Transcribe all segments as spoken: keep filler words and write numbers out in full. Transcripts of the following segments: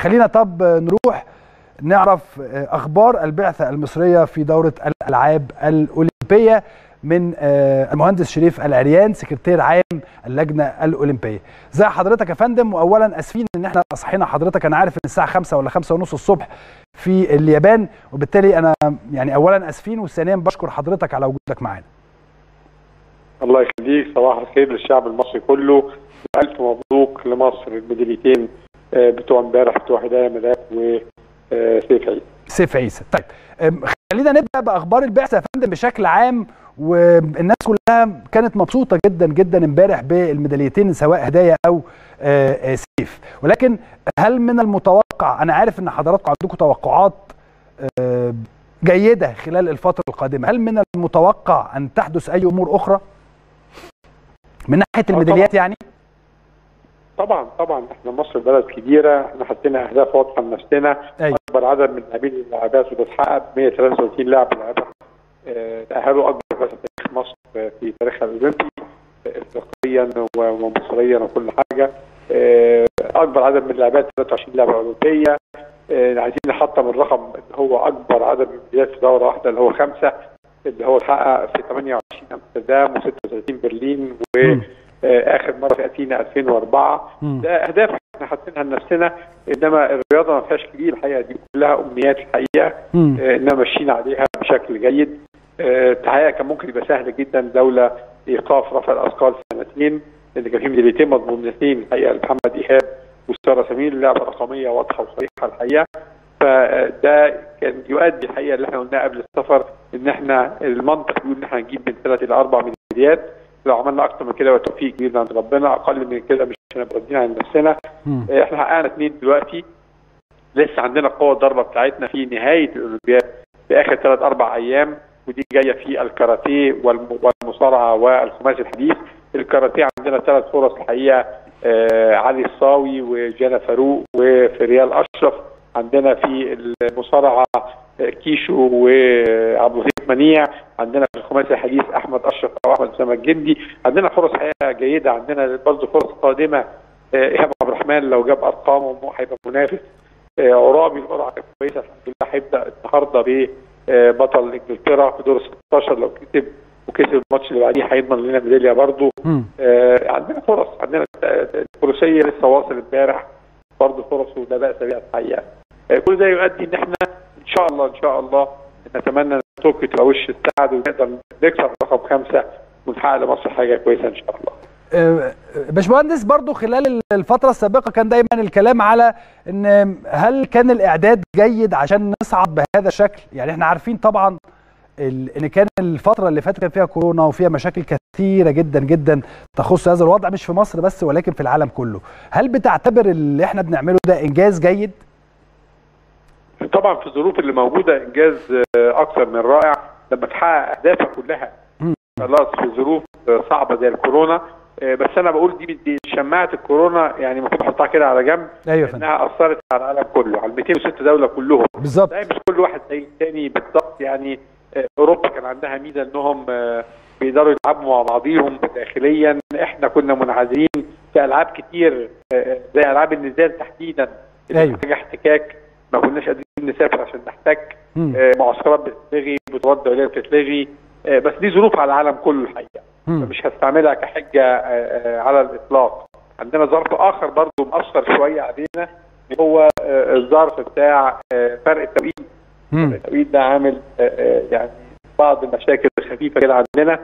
خلينا طب نروح نعرف اخبار البعثه المصريه في دوره الالعاب الاولمبيه من المهندس شريف العريان سكرتير عام اللجنه الاولمبيه. زي حضرتك يا فندم، واولا اسفين ان احنا صحينا حضرتك، انا عارف ان الساعه خمسة ولا خمسة ونص الصبح في اليابان، وبالتالي انا يعني اولا اسفين، وثانيا بشكر حضرتك على وجودك معانا. الله يخليك، صباح الخير للشعب المصري كله، الف مبروك لمصر الميداليتين بتوع امبارح بتوع هدايا ملاك وسيف عيسى. سيف عيسى. طيب خلينا نبدا باخبار البعثه يا فندم بشكل عام، والناس كلها كانت مبسوطه جدا جدا امبارح بالميداليتين سواء هدايا او سيف، ولكن هل من المتوقع، انا عارف ان حضراتكم عندكم توقعات جيده خلال الفتره القادمه، هل من المتوقع ان تحدث اي امور اخرى من ناحيه الميداليات؟ يعني طبعا طبعا احنا مصر بلد كبيره، احنا حطينا اهداف واضحه لنفسنا. أيوة. اكبر عدد من اللاعبين اللاعبات وبتحقق مئة وثلاثة وثلاثين لاعب لاعبه تاهلوا اكبر بس تاريخ مصر في تاريخها الاولمبي افريقيا ومصريا وكل حاجه. اكبر عدد من اللاعبات ثلاثة وعشرين لاعبه اولمبيه. عايزين نحطم الرقم اللي هو اكبر عدد من الميداليات في دوره واحده اللي هو خمسه، اللي هو اتحقق في ثمانية وعشرين امستردام وستة وثلاثين برلين و اخر مره في اثينا ألفين وأربعة. ده اهداف احنا حاطينها لنفسنا، انما الرياضه ما فيهاش كبير الحقيقه، دي كلها امنيات الحقيقه، انما ماشيين عليها بشكل جيد. الحقيقه كان ممكن يبقى سهل جدا لولا ايقاف رفع الاثقال سنتين، لان كان في ميداليتين مضمونتين الحقيقه لمحمد ايهاب وساره سمير، لعبه رقميه واضحه وصريحه الحقيقه. فده كان يؤدي الحقيقه اللي احنا قلناه قبل السفر، ان احنا المنطق بيقول ان احنا هنجيب من ثلاث الى اربع ميداليات، لو عملنا اكتر من كده يبقى توفيق كبير عند ربنا، اقل من كده مش هنبقى راضيين عن نفسنا. احنا حققنا اثنين دلوقتي، لسه عندنا قوه الضربه بتاعتنا في نهايه الاولمبياد في اخر ثلاث اربع ايام، ودي جايه في الكاراتيه والمصارعه والخماسي الحديث. الكاراتيه عندنا ثلاث فرص الحقيقه، آه علي الصاوي وجانا فاروق وفريال اشرف. عندنا في المصارعه كيشو وعبد اللطيف منيع. عندنا في الخماسي الحديث احمد اشرف او احمد اسامه الجندي. عندنا فرص حقيقه جيده، عندنا برضه فرص قادمه. ايهاب عبد الرحمن لو جاب ارقامه هيبقى منافس. عرابي القرعه كانت كويسه الحمد لله، هيبدا النهارده ببطل انجلترا في دور ستاشر، لو كسب وكسب الماتش اللي بعديه هيضمن لنا ميداليه برضه. آه عندنا فرص، عندنا الفروسيه لسه واصل امبارح برضه فرص ولا باس بها الحقيقه. آه كل ده يؤدي ان احنا ان شاء الله ان شاء الله نتمنى ان طوكيو تبقى وش السعد ونقدر نكسر رقم خمسه ونحقق لمصر حاجه كويسه ان شاء الله. باشمهندس، برضو خلال الفترة السابقة كان دايما الكلام على ان هل كان الاعداد جيد عشان نصعد بهذا الشكل؟ يعني احنا عارفين طبعا ان كان الفترة اللي فاتت كان فيها كورونا وفيها مشاكل كثيرة جدا جدا تخص هذا الوضع، مش في مصر بس ولكن في العالم كله. هل بتعتبر اللي احنا بنعمله ده انجاز جيد؟ طبعا في الظروف اللي موجودة انجاز اكثر من رائع، لما تحقق اهدافك كلها خلاص في ظروف صعبة زي الكورونا. بس انا بقول دي, دي شماعه الكورونا يعني المفروض نحطها كده على جنب. أيوة، انها اثرت على العالم كله، على مئتين وستة دوله كلهم بالظبط. مش كل واحد زي الثاني بالظبط. يعني اوروبا كان عندها ميزه انهم بيقدروا يلعبوا مع بعضيهم داخليا، احنا كنا منعزلين في العاب كتير زي العاب النزال تحديدا اللي محتاجه احتكاك، ما كناش قادرين نسافر عشان نحتك. معسكرات بتتلغي، بطولات دوليه بتتلغي، بس دي ظروف على العالم كله الحقيقه، مش هستعملها كحجه على الاطلاق. عندنا ظرف اخر برضه مأثر شويه علينا، هو الظرف بتاع فرق التوقيت. فرق التوقيت ده عامل يعني بعض المشاكل الخفيفه كده عندنا،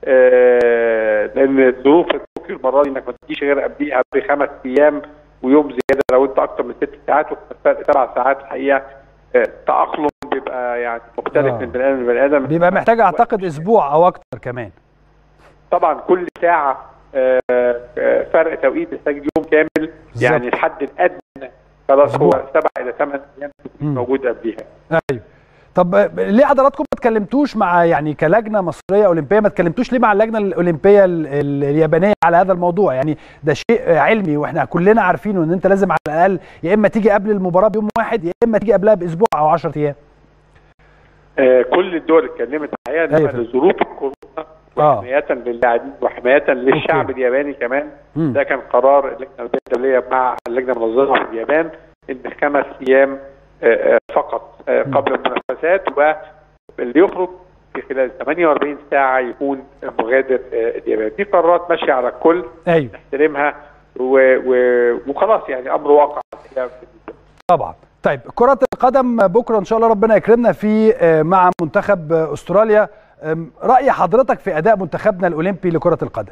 لان ظروف طوكيو المره دي انك ما تجيش غير قبليها بخمس ايام ويوم زياده لو انت اكتر من ست ساعات، وفرق سبع ساعات الحقيقه. التأقلم بيبقى يعني مختلف آه. من بني ادم لبني ادم، بيبقى محتاج اعتقد اسبوع او اكتر كمان. طبعا كل ساعه فرق توقيت محتاج يوم كامل بالزبط. يعني الحد الادنى خلاص هو سبع الى ثمان ايام موجود قبليها. ايوه. طب ليه حضراتكم ما اتكلمتوش مع يعني كلجنه مصريه اولمبيه، ما اتكلمتوش ليه مع اللجنه الاولمبيه اليابانيه على هذا الموضوع؟ يعني ده شيء علمي واحنا كلنا عارفينه، ان انت لازم على الاقل يا اما تيجي قبل المباراه بيوم واحد يا اما تيجي قبلها باسبوع او عشرة ايام. آه كل الدول اتكلمت الحقيقه أيوة. لظروف الكورونا وحمايه آه. للاعبين وحمايه للشعب أوكي. الياباني كمان. م. ده كان قرار اللجنه الدوليه مع اللجنه المنظمه في اليابان، ان خمس ايام فقط قبل المنافسات، واللي يخرج في خلال ثمانية وأربعين ساعه يكون مغادر اليابان. دي قرارات ماشيه على الكل، ايوه نحترمها وخلاص، يعني امر واقع طبعا. طيب كرة القدم بكره ان شاء الله ربنا يكرمنا في مع منتخب استراليا، رأي حضرتك في اداء منتخبنا الاولمبي لكرة القدم؟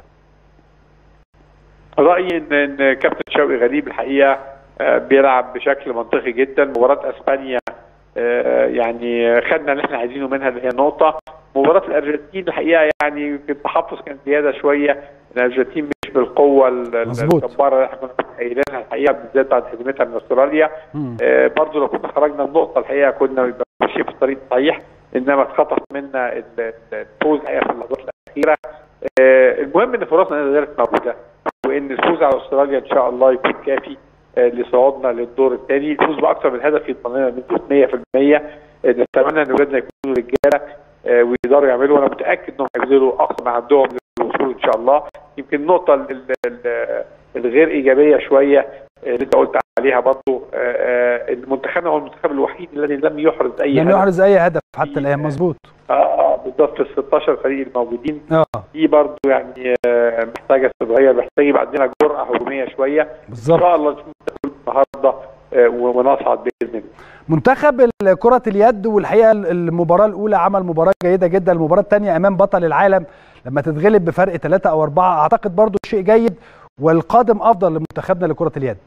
رأيي ان ان كابتن شوقي غريب الحقيقه بيلعب بشكل منطقي جدا. مباراة اسبانيا يعني خدنا اللي احنا عايزينه منها اللي هي نقطة. مباراة الارجنتين الحقيقه يعني في التحفظ كان زياده شويه، الارجنتين مش بالقوه الجباره اللي احنا كنا متخيلينها الحقيقه، بالذات بعد هزيمتها من استراليا. آه برضه لو كنا خرجنا النقطه الحقيقه كنا ماشيين في الطريق الصحيح، انما اتخطف منا الفوز الحقيقه في اللحظات الاخيره. آه المهم ان فرصنا لا زالت موجوده، وان الفوز على استراليا ان شاء الله يكون كافي آه لصعودنا للدور الثاني. الفوز باكثر من هدف يضمن لنا بنسبه مية في المية. آه نتمنى ان اولادنا يكونوا رجاله آه ويقدروا يعملوا، وانا متاكد انهم هيبذلوا اقصى ما عندهم للوصول ان شاء الله. يمكن النقطه الغير ايجابيه شويه اللي انت قلت عليها برضه، ان منتخبنا هو المنتخب الوحيد الذي لم يحرز اي لم هدف يحرز اي هدف حتى الان. مظبوط. اه بالضبط. في ال ستاشر فريق الموجودين اه دي برضه يعني محتاجه تتغير، محتاج يبقى عندنا جرأه هجوميه شويه. بالظبط. ان شاء الله نشوف النهارده ونصعد باذن الله. منتخب كرة اليد، والحقيقه المباراه الاولى عمل مباراه جيده جدا، المباراه الثانيه امام بطل العالم لما تتغلب بفرق ثلاثة او أربعة اعتقد برضو شيء جيد، والقادم افضل لمنتخبنا لكرة اليد.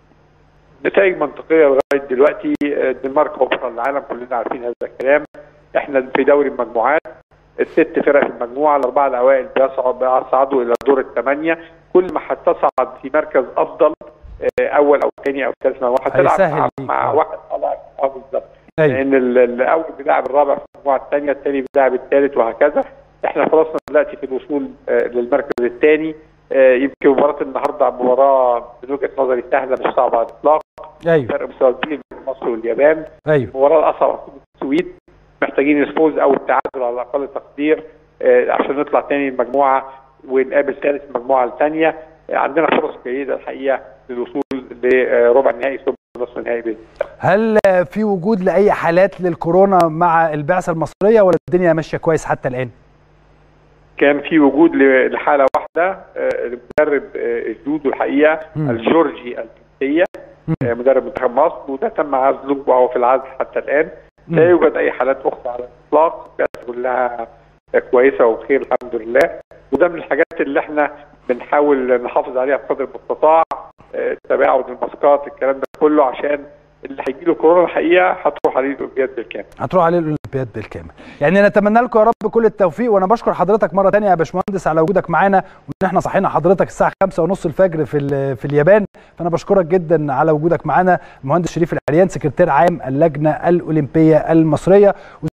نتائج منطقيه لغايه دلوقتي. الدنمارك هو بطل العالم، كلنا عارفين هذا الكلام. احنا في دوري المجموعات، الست فرق في المجموعه، الاربعه الاوائل بيصعدوا الى دور الثمانيه. كل ما هتصعد في مركز افضل اول او ثاني او ثالث، ما هتلعب مع واحد اضعف بالظبط. لان الاول بيلعب الرابع في المجموعه الثانيه، الثاني بيلعب الثالث، وهكذا. احنا فرصنا دلوقتي في الوصول للمركز الثاني. يمكن مباراه النهارده مباراه من وجهه نظري سهله مش صعبه على الاطلاق. ايوه. فرق مستوى بين مصر واليابان. ايوه. المباراه الاصعب السويد، محتاجين الفوز او التعادل على اقل تقدير عشان نطلع ثاني المجموعه ونقابل ثالث المجموعه الثانيه. عندنا فرص جيده الحقيقه للوصول لربع النهائي ثم نصف النهائي باذن الله. هل في وجود لاي حالات للكورونا مع البعثه المصريه ولا الدنيا ماشيه كويس حتى الان؟ كان في وجود لحاله واحده، المدرب الجودو الحقيقه م. الجورجي الجنسيه، مدرب منتخب مصر، وده تم عزله وهو في العزل حتى الان. م. لا يوجد اي حالات اخرى على الاطلاق، الناس كلها كويسه وبخير الحمد لله. وده من الحاجات اللي احنا بنحاول نحافظ عليها بقدر المستطاع، التباعد، الماسكات، الكلام ده كله، عشان اللي هيجي له كورونا الحقيقه هتروح عليه الاولمبياد بالكامل. هتروح عليه الاولمبياد بالكامل. يعني نتمنى لكم يا رب كل التوفيق، وانا بشكر حضرتك مره ثانيه يا باشمهندس على وجودك معانا، وان احنا صحينا حضرتك الساعه خمسة ونص الفجر في في اليابان، فانا بشكرك جدا على وجودك معانا. المهندس شريف العريان، سكرتير عام اللجنه الاولمبيه المصريه.